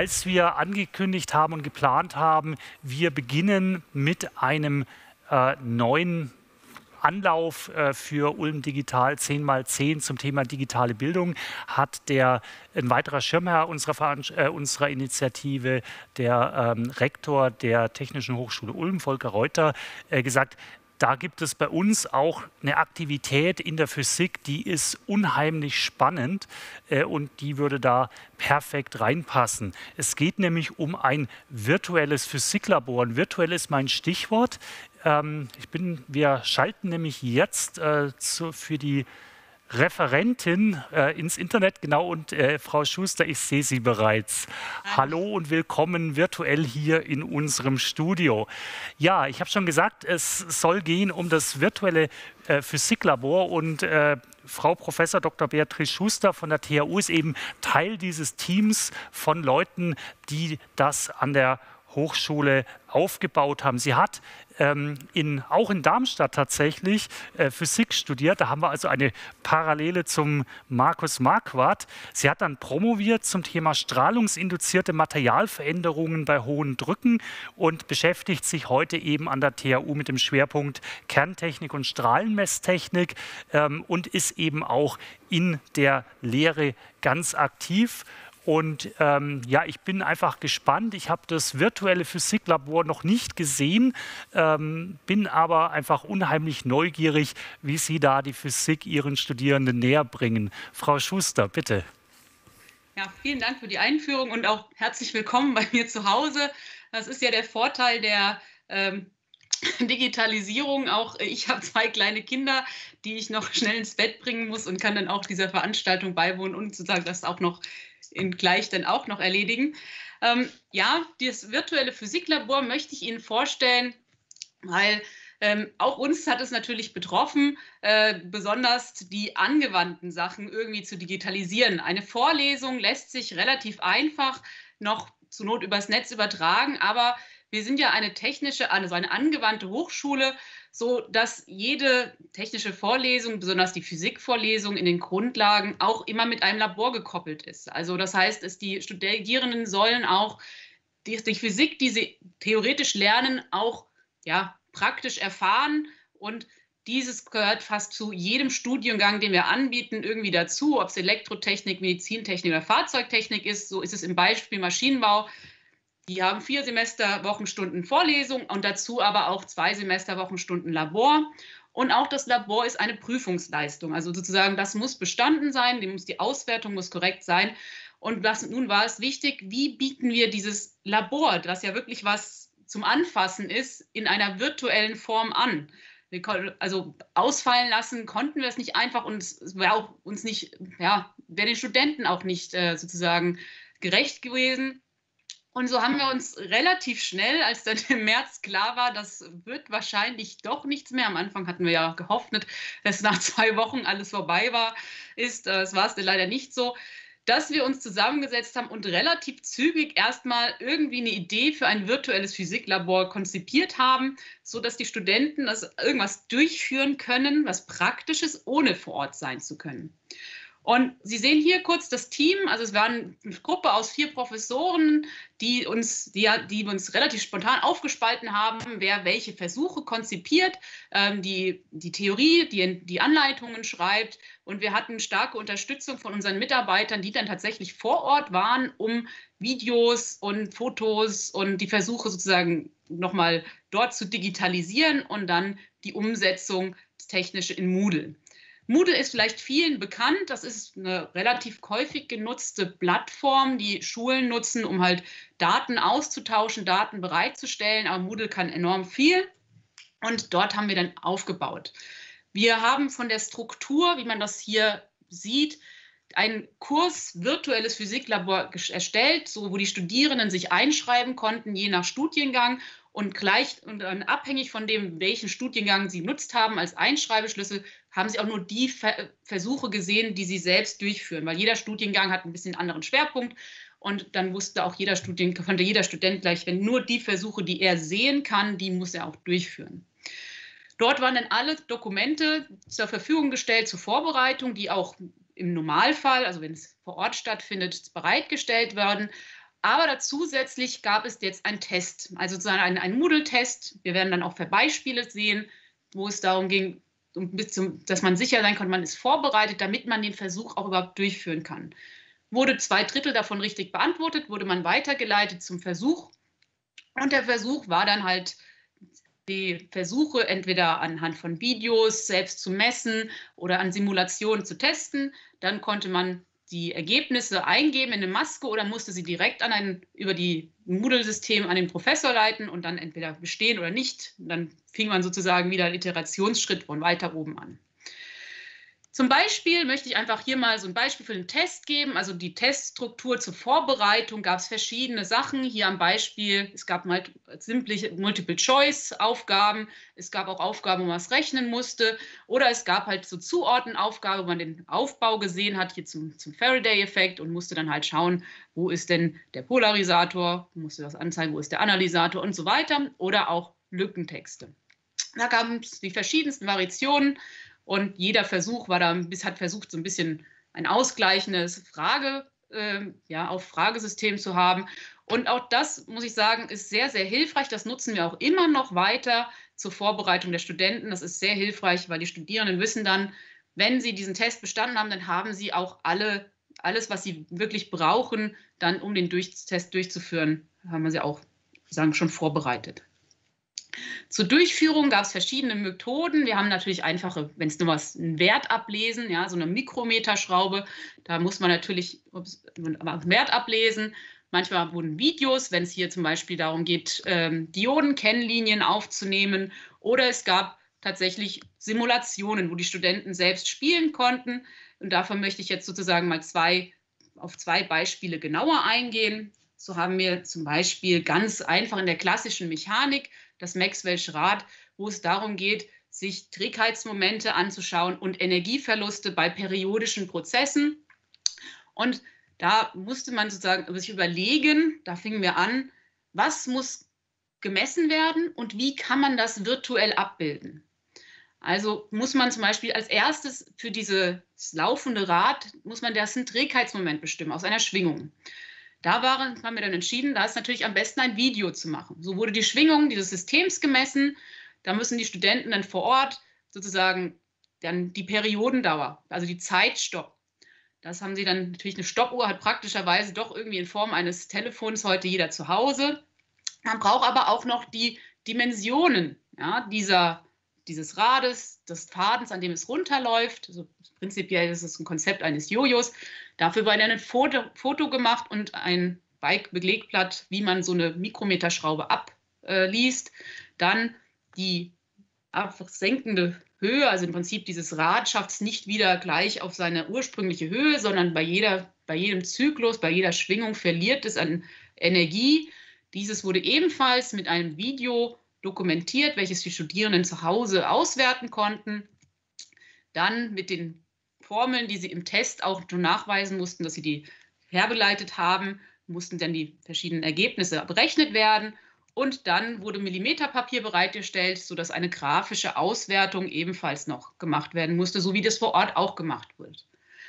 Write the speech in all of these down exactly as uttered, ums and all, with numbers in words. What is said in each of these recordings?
als wir angekündigt haben und geplant haben, wir beginnen mit einem äh, neuen Anlauf äh, für Ulm Digital zehn mal zehn zum Thema digitale Bildung, hat der ein weiterer Schirmherr unserer, Veranst äh, unserer Initiative, der ähm, Rektor der Technischen Hochschule Ulm, Volker Reuter, äh, gesagt, da gibt es bei uns auch eine Aktivität in der Physik, die ist unheimlich spannend äh, und die würde da perfekt reinpassen. Es geht nämlich um ein virtuelles Physiklabor. Und virtuell ist mein Stichwort. Ähm, ich bin, wir schalten nämlich jetzt äh, zu, für die Referentin äh, ins Internet, genau, und äh, Frau Schuster, ich sehe Sie bereits. Hallo und willkommen virtuell hier in unserem Studio. Ja, ich habe schon gesagt, es soll gehen um das virtuelle äh, Physiklabor und äh, Frau Professor Doktor Beatrice Schuster von der T H U ist eben Teil dieses Teams von Leuten, die das an der Hochschule aufgebaut haben. Sie hat ähm, in, auch in Darmstadt tatsächlich äh, Physik studiert. Da haben wir also eine Parallele zum Markus Marquardt. Sie hat dann promoviert zum Thema strahlungsinduzierte Materialveränderungen bei hohen Drücken und beschäftigt sich heute eben an der T H U mit dem Schwerpunkt Kerntechnik und Strahlenmesstechnik ähm, und ist eben auch in der Lehre ganz aktiv. Und ähm, ja, ich bin einfach gespannt. Ich habe das virtuelle Physiklabor noch nicht gesehen, ähm, bin aber einfach unheimlich neugierig, wie Sie da die Physik Ihren Studierenden näher bringen. Frau Schuster, bitte. Ja, vielen Dank für die Einführung und auch herzlich willkommen bei mir zu Hause. Das ist ja der Vorteil der ähm, Digitalisierung. Auch ich habe zwei kleine Kinder, die ich noch schnell ins Bett bringen muss und kann dann auch dieser Veranstaltung beiwohnen und sozusagen das auch noch in gleich dann auch noch erledigen. Ähm, ja, das virtuelle Physiklabor möchte ich Ihnen vorstellen, weil ähm, auch uns hat es natürlich betroffen, äh, besonders die angewandten Sachen irgendwie zu digitalisieren. Eine Vorlesung lässt sich relativ einfach noch zur Not übers Netz übertragen, aber wir sind ja eine technische, also eine angewandte Hochschule, so dass jede technische Vorlesung, besonders die Physikvorlesung in den Grundlagen, auch immer mit einem Labor gekoppelt ist. Also das heißt, dass die Studierenden sollen auch die, die Physik, die sie theoretisch lernen, auch ja, praktisch erfahren, und dieses gehört fast zu jedem Studiengang, den wir anbieten, irgendwie dazu, ob es Elektrotechnik, Medizintechnik oder Fahrzeugtechnik ist. So ist es im Beispiel Maschinenbau. Die haben vier Semester Wochenstunden Vorlesung und dazu aber auch zwei Semester Wochenstunden Labor. Und auch das Labor ist eine Prüfungsleistung. Also sozusagen, das muss bestanden sein, die Auswertung muss korrekt sein. Und was, nun war es wichtig, wie bieten wir dieses Labor, das ja wirklich was zum Anfassen ist, in einer virtuellen Form an. Wir, also ausfallen lassen konnten wir es nicht einfach, und es wäre auch uns nicht, ja, wäre den Studenten auch nicht äh, sozusagen gerecht gewesen. Und so haben wir uns relativ schnell, als dann im März klar war, das wird wahrscheinlich doch nichts mehr. Am Anfang hatten wir ja gehofft, dass nach zwei Wochen alles vorbei war. Ist, das war es dann leider nicht so, dass wir uns zusammengesetzt haben und relativ zügig erstmal irgendwie eine Idee für ein virtuelles Physiklabor konzipiert haben, sodass die Studenten das irgendwas durchführen können, was Praktisches, ohne vor Ort sein zu können. Und Sie sehen hier kurz das Team. Also es war eine Gruppe aus vier Professoren, die uns, die, die uns relativ spontan aufgespalten haben, wer welche Versuche konzipiert, ähm, die, die Theorie, die, die Anleitungen schreibt. Und wir hatten starke Unterstützung von unseren Mitarbeitern, die dann tatsächlich vor Ort waren, um Videos und Fotos und die Versuche sozusagen nochmal dort zu digitalisieren und dann die Umsetzung technische in Moodle. Moodle ist vielleicht vielen bekannt. Das ist eine relativ häufig genutzte Plattform, die Schulen nutzen, um halt Daten auszutauschen, Daten bereitzustellen. Aber Moodle kann enorm viel, und dort haben wir dann aufgebaut. Wir haben von der Struktur, wie man das hier sieht, einen Kurs virtuelles Physiklabor erstellt, so wo die Studierenden sich einschreiben konnten, je nach Studiengang. Und gleich und dann abhängig von dem, welchen Studiengang Sie genutzt haben als Einschreibeschlüssel, haben Sie auch nur die Ver Versuche gesehen, die Sie selbst durchführen. Weil jeder Studiengang hat ein bisschen anderen Schwerpunkt. Und dann wusste auch jeder Student, konnte jeder Student gleich, wenn nur die Versuche, die er sehen kann, die muss er auch durchführen. Dort waren dann alle Dokumente zur Verfügung gestellt zur Vorbereitung, die auch im Normalfall, also wenn es vor Ort stattfindet, bereitgestellt werden. Aber da zusätzlich gab es jetzt einen Test, also sozusagen einen, einen Moodle-Test. Wir werden dann auch für Beispiele sehen, wo es darum ging, um, bis zum, dass man sicher sein kann, man ist vorbereitet, damit man den Versuch auch überhaupt durchführen kann. Wurde zwei Drittel davon richtig beantwortet, wurde man weitergeleitet zum Versuch. Und der Versuch war dann halt, die Versuche entweder anhand von Videos selbst zu messen oder an Simulationen zu testen. Dann konnte man die Ergebnisse eingeben in eine Maske oder musste sie direkt an einen, über die Moodle-System an den Professor leiten und dann entweder bestehen oder nicht. Und dann fing man sozusagen wieder einen Iterationsschritt von weiter oben an. Zum Beispiel möchte ich einfach hier mal so ein Beispiel für den Test geben. Also die Teststruktur zur Vorbereitung gab es verschiedene Sachen. Hier am Beispiel, es gab mal simple Multiple-Choice-Aufgaben. Es gab auch Aufgaben, wo man es rechnen musste. Oder es gab halt so Zuordnenaufgaben, wo man den Aufbau gesehen hat, hier zum, zum Faraday-Effekt und musste dann halt schauen, wo ist denn der Polarisator, musste das anzeigen, wo ist der Analysator und so weiter. Oder auch Lückentexte. Da gab es die verschiedensten Variationen. Und jeder Versuch war da, hat versucht, so ein bisschen ein ausgleichendes Frage, äh, ja, auf Fragesystem zu haben. Und auch das, muss ich sagen, ist sehr, sehr hilfreich. Das nutzen wir auch immer noch weiter zur Vorbereitung der Studenten. Das ist sehr hilfreich, weil die Studierenden wissen dann, wenn sie diesen Test bestanden haben, dann haben sie auch alle, alles, was sie wirklich brauchen, dann um den durch Test durchzuführen, haben wir sie auch, sagen, schon vorbereitet. Zur Durchführung gab es verschiedene Methoden. Wir haben natürlich einfache, wenn es nur was, einen Wert ablesen, ja, so eine Mikrometerschraube, da muss man natürlich ups, einen Wert ablesen. Manchmal wurden Videos, wenn es hier zum Beispiel darum geht, ähm, Diodenkennlinien aufzunehmen. Oder es gab tatsächlich Simulationen, wo die Studenten selbst spielen konnten. Und davon möchte ich jetzt sozusagen mal zwei, auf zwei Beispiele genauer eingehen. So haben wir zum Beispiel ganz einfach in der klassischen Mechanik das Maxwell'sche Rad, wo es darum geht, sich Trägheitsmomente anzuschauen und Energieverluste bei periodischen Prozessen. Und da musste man sozusagen sich überlegen, da fingen wir an, was muss gemessen werden und wie kann man das virtuell abbilden. Also muss man zum Beispiel als erstes für dieses laufende Rad, muss man das ein Trägheitsmoment bestimmen aus einer Schwingung. Da waren, haben wir dann entschieden, da ist natürlich am besten ein Video zu machen. So wurde die Schwingung dieses Systems gemessen. Da müssen die Studenten dann vor Ort sozusagen dann die Periodendauer, also die Zeit stoppen. Das haben sie dann, natürlich eine Stoppuhr hat praktischerweise doch irgendwie in Form eines Telefons heute jeder zu Hause. Man braucht aber auch noch die Dimensionen, ja, dieser, dieses Rades, des Fadens, an dem es runterläuft. Also prinzipiell ist es ein Konzept eines Jojos. Dafür wurde ein Foto, Foto gemacht und ein Bike-Belegblatt, wie man so eine Mikrometerschraube abliest. Dann die einfach senkende Höhe, also im Prinzip dieses Rad schafft es nicht wieder gleich auf seine ursprüngliche Höhe, sondern bei, jeder, bei jedem Zyklus, bei jeder Schwingung verliert es an Energie. Dieses wurde ebenfalls mit einem Video dokumentiert, welches die Studierenden zu Hause auswerten konnten. Dann mit den Formeln, die sie im Test auch schon nachweisen mussten, dass sie die hergeleitet haben, mussten dann die verschiedenen Ergebnisse berechnet werden. Und dann wurde Millimeterpapier bereitgestellt, sodass eine grafische Auswertung ebenfalls noch gemacht werden musste, so wie das vor Ort auch gemacht wird.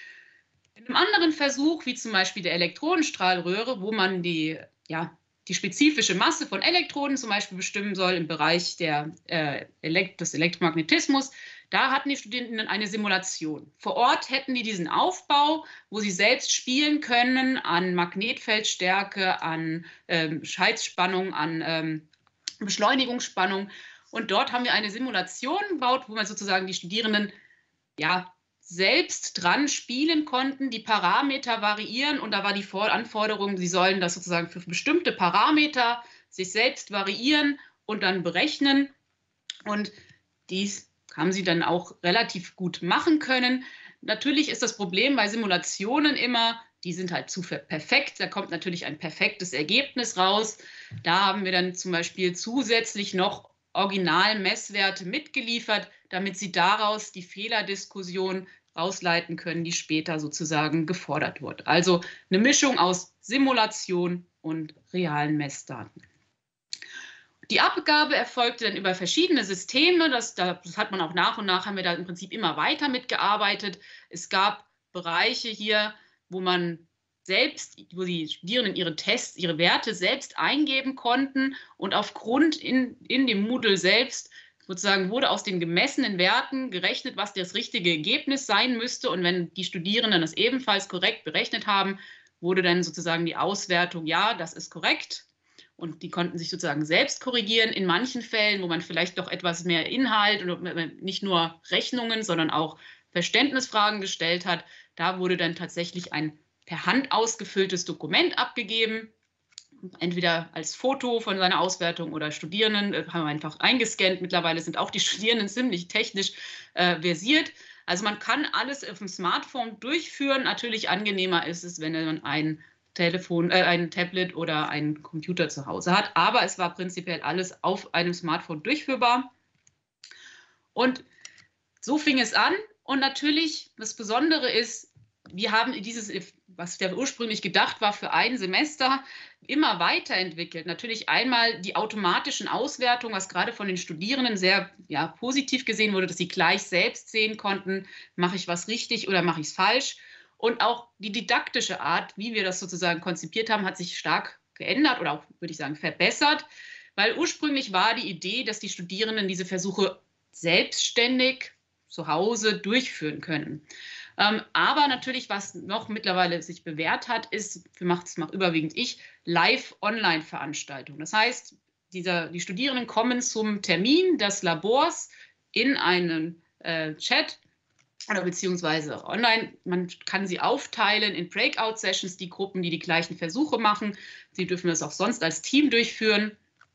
In einem anderen Versuch, wie zum Beispiel der Elektronenstrahlröhre, wo man die, ja, die spezifische Masse von Elektronen zum Beispiel bestimmen soll im Bereich der, äh, Elekt des Elektromagnetismus, da hatten die Studierenden eine Simulation. Vor Ort hätten die diesen Aufbau, wo sie selbst spielen können an Magnetfeldstärke, an ähm, Schaltspannung, an ähm, Beschleunigungsspannung. Und dort haben wir eine Simulation gebaut, wo man sozusagen die Studierenden ja, selbst dran spielen konnten, die Parameter variieren. Und da war die Anforderung, sie sollen das sozusagen für bestimmte Parameter sich selbst variieren und dann berechnen. Und dies haben sie dann auch relativ gut machen können. Natürlich ist das Problem bei Simulationen immer, die sind halt zu perfekt. Da kommt natürlich ein perfektes Ergebnis raus. Da haben wir dann zum Beispiel zusätzlich noch Originalmesswerte mitgeliefert, damit sie daraus die Fehlerdiskussion rausleiten können, die später sozusagen gefordert wird. Also eine Mischung aus Simulation und realen Messdaten. Die Abgabe erfolgte dann über verschiedene Systeme. Das, das hat man auch nach und nach, haben wir da im Prinzip immer weiter mitgearbeitet. Es gab Bereiche hier, wo man selbst, wo die Studierenden ihre Tests, ihre Werte selbst eingeben konnten und aufgrund in, in dem Moodle selbst sozusagen wurde aus den gemessenen Werten gerechnet, was das richtige Ergebnis sein müsste. Und wenn die Studierenden das ebenfalls korrekt berechnet haben, wurde dann sozusagen die Auswertung, ja, das ist korrekt. Und die konnten sich sozusagen selbst korrigieren. In manchen Fällen, wo man vielleicht doch etwas mehr Inhalt und nicht nur Rechnungen, sondern auch Verständnisfragen gestellt hat, da wurde dann tatsächlich ein per Hand ausgefülltes Dokument abgegeben, entweder als Foto von seiner Auswertung oder Studierenden, äh, haben wir einfach eingescannt. Mittlerweile sind auch die Studierenden ziemlich technisch äh, versiert. Also man kann alles auf dem Smartphone durchführen. Natürlich angenehmer ist es, wenn man ein Telefon, äh, ein Tablet oder einen Computer zu Hause hat. Aber es war prinzipiell alles auf einem Smartphone durchführbar. Und so fing es an. Und natürlich, das Besondere ist, wir haben dieses, was ja ursprünglich gedacht war für ein Semester, immer weiterentwickelt. Natürlich einmal die automatischen Auswertungen, was gerade von den Studierenden sehr ja, positiv gesehen wurde, dass sie gleich selbst sehen konnten, mache ich was richtig oder mache ich es falsch. Und auch die didaktische Art, wie wir das sozusagen konzipiert haben, hat sich stark geändert oder auch, würde ich sagen, verbessert. Weil ursprünglich war die Idee, dass die Studierenden diese Versuche selbstständig zu Hause durchführen können. Ähm, aber natürlich, was noch mittlerweile sich bewährt hat, ist, macht es macht überwiegend ich, Live-Online-Veranstaltungen. Das heißt, dieser, die Studierenden kommen zum Termin des Labors in einen äh, Chat oder beziehungsweise online. Man kann sie aufteilen in Breakout-Sessions, die Gruppen, die die gleichen Versuche machen. Sie dürfen das auch sonst als Team durchführen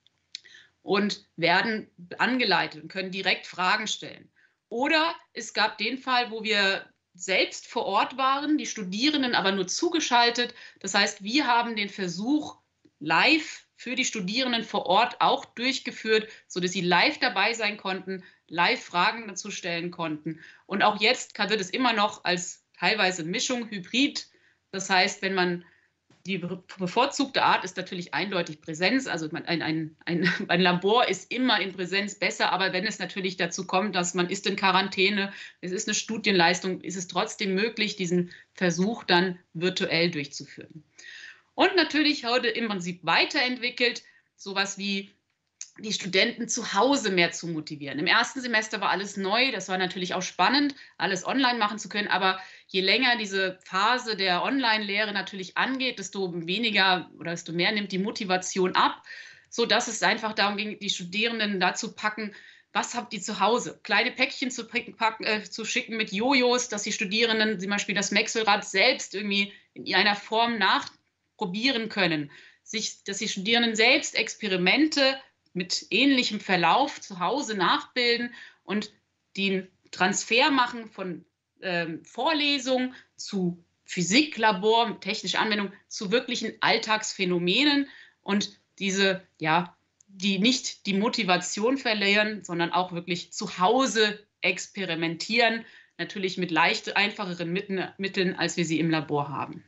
und werden angeleitet und können direkt Fragen stellen. Oder es gab den Fall, wo wir selbst vor Ort waren, die Studierenden aber nur zugeschaltet. Das heißt, wir haben den Versuch live für die Studierenden vor Ort auch durchgeführt, sodass sie live dabei sein konnten, live Fragen dazu stellen konnten. Und auch jetzt wird es immer noch als teilweise Mischung, Hybrid. Das heißt, wenn man die bevorzugte Art ist natürlich eindeutig Präsenz. Also ein, ein, ein, ein Labor ist immer in Präsenz besser, aber wenn es natürlich dazu kommt, dass man ist in Quarantäne, es ist eine Studienleistung, ist es trotzdem möglich, diesen Versuch dann virtuell durchzuführen. Und natürlich heute im Prinzip weiterentwickelt, sowas wie die Studenten zu Hause mehr zu motivieren. Im ersten Semester war alles neu, das war natürlich auch spannend, alles online machen zu können, aber je länger diese Phase der Online-Lehre natürlich angeht, desto weniger oder desto mehr nimmt die Motivation ab, sodass es einfach darum ging, die Studierenden dazu packen, was habt ihr zu Hause? Kleine Päckchen zu, packen, äh, zu schicken mit Jojos, dass die Studierenden zum Beispiel das Maxwell-Rad selbst irgendwie in einer Form nachprobieren können, sich, dass die Studierenden selbst Experimente mit ähnlichem Verlauf zu Hause nachbilden und den Transfer machen von ähm, Vorlesung zu Physiklabor, technische Anwendung, zu wirklichen Alltagsphänomenen und diese, ja, die nicht die Motivation verlieren, sondern auch wirklich zu Hause experimentieren, natürlich mit leicht einfacheren Mitteln, als wir sie im Labor haben.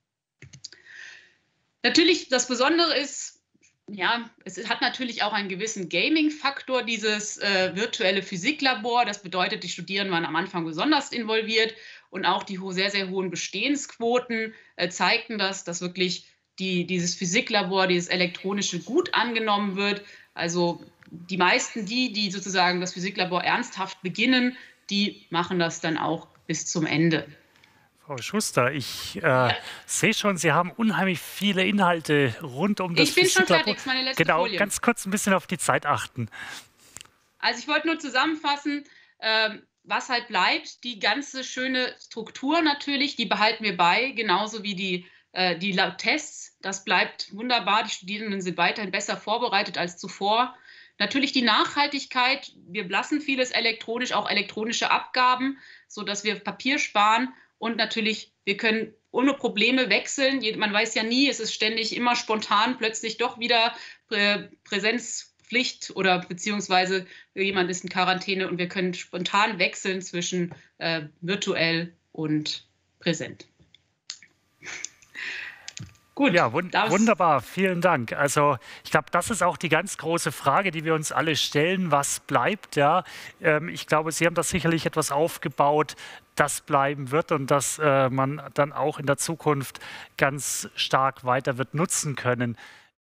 Natürlich, das Besondere ist, ja, es hat natürlich auch einen gewissen Gaming-Faktor, dieses äh, virtuelle Physiklabor. Das bedeutet, die Studierenden waren am Anfang besonders involviert und auch die sehr, sehr hohen Bestehensquoten äh, zeigten das, dass wirklich die, dieses Physiklabor, dieses elektronische gut angenommen wird. Also die meisten, die, die sozusagen das Physiklabor ernsthaft beginnen, die machen das dann auch bis zum Ende. Frau Schuster, ich äh, ja. sehe schon, Sie haben unheimlich viele Inhalte rund um das Ich bin schon Physiklabor. fertig, das ist meine letzte Genau, Folie. Ganz kurz ein bisschen auf die Zeit achten. Also ich wollte nur zusammenfassen, äh, was halt bleibt. Die ganze schöne Struktur natürlich, die behalten wir bei, genauso wie die, äh, die Tests. Das bleibt wunderbar. Die Studierenden sind weiterhin besser vorbereitet als zuvor. Natürlich die Nachhaltigkeit. Wir lassen vieles elektronisch, auch elektronische Abgaben, sodass wir Papier sparen. Und natürlich, wir können ohne Probleme wechseln. Man weiß ja nie, es ist ständig immer spontan plötzlich doch wieder Prä Präsenzpflicht oder beziehungsweise jemand ist in Quarantäne und wir können spontan wechseln zwischen äh, virtuell und präsent. Gut. Ja, wun wunderbar, vielen Dank. Also ich glaube, das ist auch die ganz große Frage, die wir uns alle stellen, was bleibt. Ja? Ähm, ich glaube, Sie haben da sicherlich etwas aufgebaut, das bleiben wird und das äh, man dann auch in der Zukunft ganz stark weiter wird nutzen können.